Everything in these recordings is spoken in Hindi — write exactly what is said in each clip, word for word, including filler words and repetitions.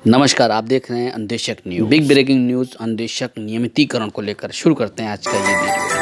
नमस्कार, आप देख रहे हैं Anveshak news. Big breaking news Anveshak नियमितीकरण को लेकर शुरू करते हैं आज का ये वीडियो।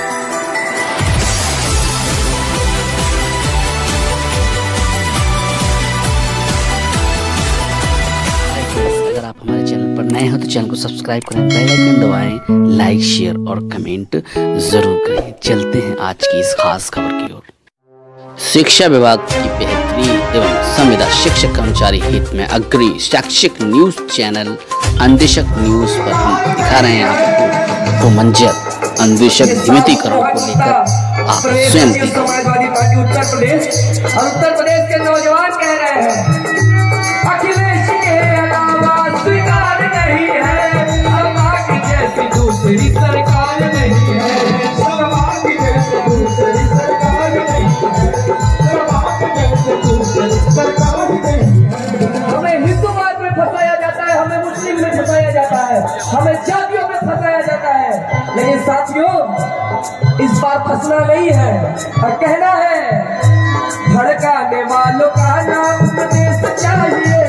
अगर आप हमारे चैनल पर नए हो तो चैनल को सब्सक्राइब करें, बेल आइकन दबाएं, लाइक शेयर और कमेंट जरूर करें। चलते हैं आज की इस खास खबर की ओर। शिक्षा विभाग की बेहतरी एवं संविदा शिक्षक कर्मचारी हित में अग्रणी शैक्षिक न्यूज चैनल अन्वेषक न्यूज पर हम दिखा रहे हैं आपको वो मंजर अन्वेषक नियमितीकरण को लेकर आप स्वयं समाजवादी पार्टी उत्तर प्रदेश और उत्तर प्रदेश के नौजवान कह रहे हैं अखिलेश के अलावा स्वीकार नहीं है, समाज की जैसी दूसरी सरकार नहीं है, समाज की जैसी दूसरी सरकार नहीं है, समाज की जैसी दूसरी सरकार नहीं है। हमें हिंदूवाद में फंसाया जाता है, हमें मुस्लिम में फंसाया जाता है, हमें जातियों में फंसाया जाता है, लेकिन साथियों इस बार फंसना नहीं है और कहना है भड़काने वालों का नाम उपदेश चाहिए,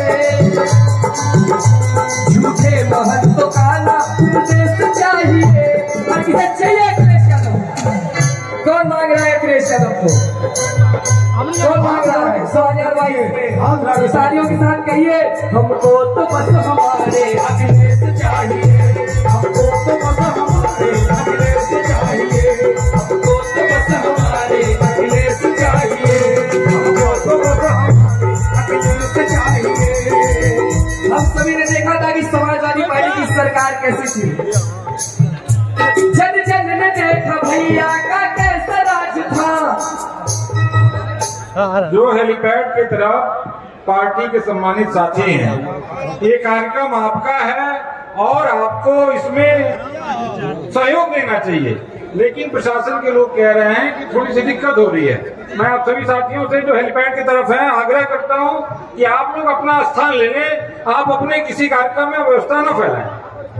झूठे महंतों का नाम उपदेश चाहिए। और किसे चाहिए अखिलेश यादव? कौन मांग रहा है अखिलेश यादव को? कौन मांग रहा है? सौ हजार भाई साथियों के साथ कहिए हमको तो बस हमारे अखिलेश चाहिए, हमको तो बस हमारे अखिलेश चाहिए, हमको तो बस हमारे अखिलेश चाहिए, हमको तो बस हमारे अखिलेश चाहिए। हम सभी ने देखा था कि समाजवादी पार्टी की सरकार कैसी थी। जन जन ने देखा भैया का कैसा राज था। जो हेलीपैड की तरफ पार्टी के सम्मानित साथी हैं, ये कार्यक्रम आपका है और आपको इसमें सहयोग देना चाहिए, लेकिन प्रशासन के लोग कह रहे हैं कि थोड़ी सी दिक्कत हो रही है। मैं आप सभी साथियों से जो हेलीपैड की तरफ है आग्रह करता हूं कि आप लोग अपना स्थान ले लें, आप अपने किसी कार्यक्रम में व्यवस्था न फैलाएं।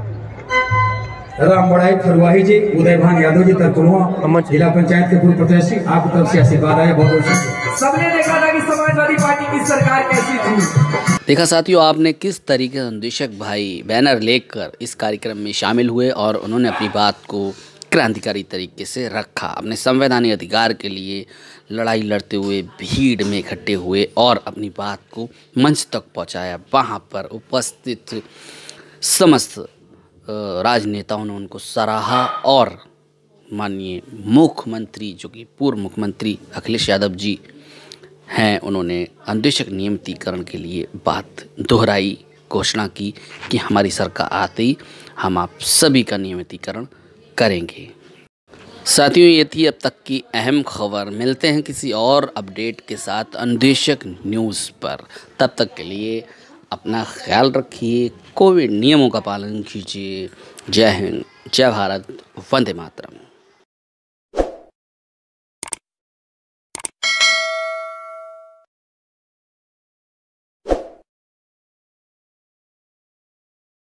राम बड़ाई फरवाही जी, उदय भान यादव जी तरकुलवा जिला पंचायत के पूर्व प्रत्याशी, आपकी तरफ से आशीर्वाद आए, बहुत बहुत। सबने देखा था कि समाजवादी पार्टी की सरकार कैसी थी। देखा साथियों, आपने किस तरीके से अन्वेषक भाई बैनर लेकर इस कार्यक्रम में शामिल हुए और उन्होंने अपनी बात को क्रांतिकारी तरीके से रखा, अपने संवैधानिक अधिकार के लिए लड़ाई लड़ते हुए भीड़ में इकट्ठे हुए और अपनी बात को मंच तक पहुंचाया। वहां पर उपस्थित समस्त राजनेताओं ने उनको सराहा और माननीय मुख्यमंत्री, जो कि पूर्व मुख्यमंत्री अखिलेश यादव जी हैं, उन्होंने अन्वेषक नियमितीकरण के लिए बात दोहराई, घोषणा की कि हमारी सरकार आते ही हम आप सभी का नियमितीकरण करेंगे। साथियों, ये थी अब तक की अहम खबर। मिलते हैं किसी और अपडेट के साथ अन्वेषक न्यूज़ पर। तब तक के लिए अपना ख्याल रखिए, कोविड नियमों का पालन कीजिए। जय हिंद, जय भारत, वंदे मातरम।